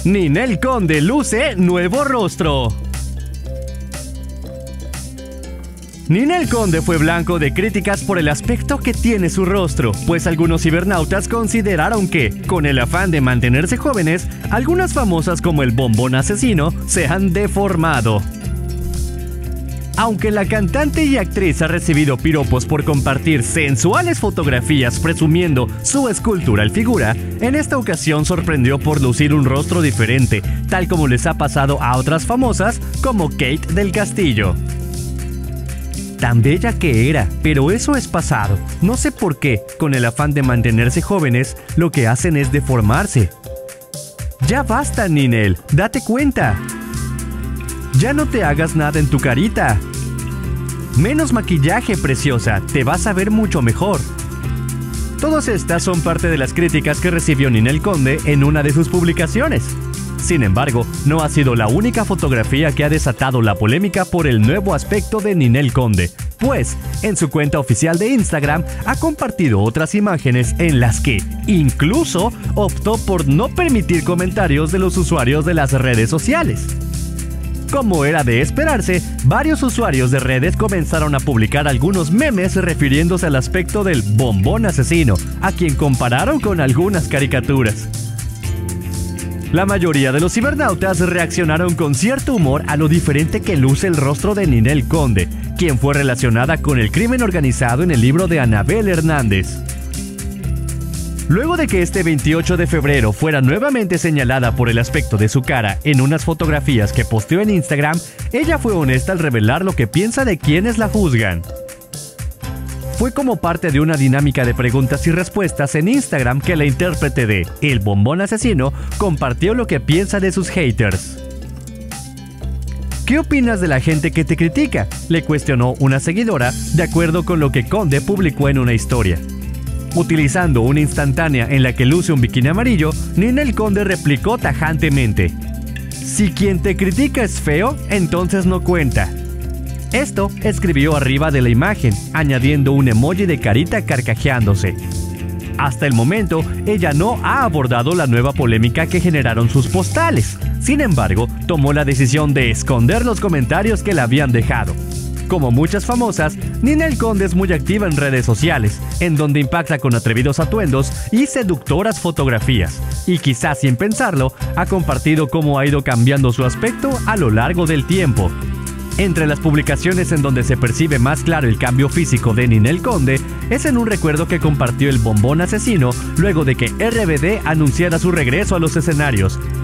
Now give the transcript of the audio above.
Ninel Conde luce nuevo rostro. Ninel Conde fue blanco de críticas por el aspecto que tiene su rostro, pues algunos cibernautas consideraron que, con el afán de mantenerse jóvenes, algunas famosas como el Bombón Asesino se han deformado. Aunque la cantante y actriz ha recibido piropos por compartir sensuales fotografías presumiendo su escultural figura, en esta ocasión sorprendió por lucir un rostro diferente, tal como les ha pasado a otras famosas como Kate del Castillo. Tan bella que era, pero eso es pasado. No sé por qué, con el afán de mantenerse jóvenes, lo que hacen es deformarse. Ya basta, Ninel, date cuenta. Ya no te hagas nada en tu carita. Menos maquillaje, preciosa, te vas a ver mucho mejor. Todas estas son parte de las críticas que recibió Ninel Conde en una de sus publicaciones. Sin embargo, no ha sido la única fotografía que ha desatado la polémica por el nuevo aspecto de Ninel Conde, pues en su cuenta oficial de Instagram ha compartido otras imágenes en las que incluso optó por no permitir comentarios de los usuarios de las redes sociales. Como era de esperarse, varios usuarios de redes comenzaron a publicar algunos memes refiriéndose al aspecto del Bombón Asesino, a quien compararon con algunas caricaturas. La mayoría de los cibernautas reaccionaron con cierto humor a lo diferente que luce el rostro de Ninel Conde, quien fue relacionada con el crimen organizado en el libro de Anabel Hernández. Luego de que este 28 de febrero fuera nuevamente señalada por el aspecto de su cara en unas fotografías que posteó en Instagram, ella fue honesta al revelar lo que piensa de quienes la juzgan. Fue como parte de una dinámica de preguntas y respuestas en Instagram que la intérprete de El Bombón Asesino compartió lo que piensa de sus haters. ¿Qué opinas de la gente que te critica?, le cuestionó una seguidora, de acuerdo con lo que Conde publicó en una historia. Utilizando una instantánea en la que luce un bikini amarillo, Ninel Conde replicó tajantemente: "Si quien te critica es feo, entonces no cuenta". Esto escribió arriba de la imagen, añadiendo un emoji de carita carcajeándose. Hasta el momento, ella no ha abordado la nueva polémica que generaron sus postales. Sin embargo, tomó la decisión de esconder los comentarios que la habían dejado. Como muchas famosas, Ninel Conde es muy activa en redes sociales, en donde impacta con atrevidos atuendos y seductoras fotografías, y quizás sin pensarlo, ha compartido cómo ha ido cambiando su aspecto a lo largo del tiempo. Entre las publicaciones en donde se percibe más claro el cambio físico de Ninel Conde es en un recuerdo que compartió el Bombón Asesino luego de que RBD anunciara su regreso a los escenarios,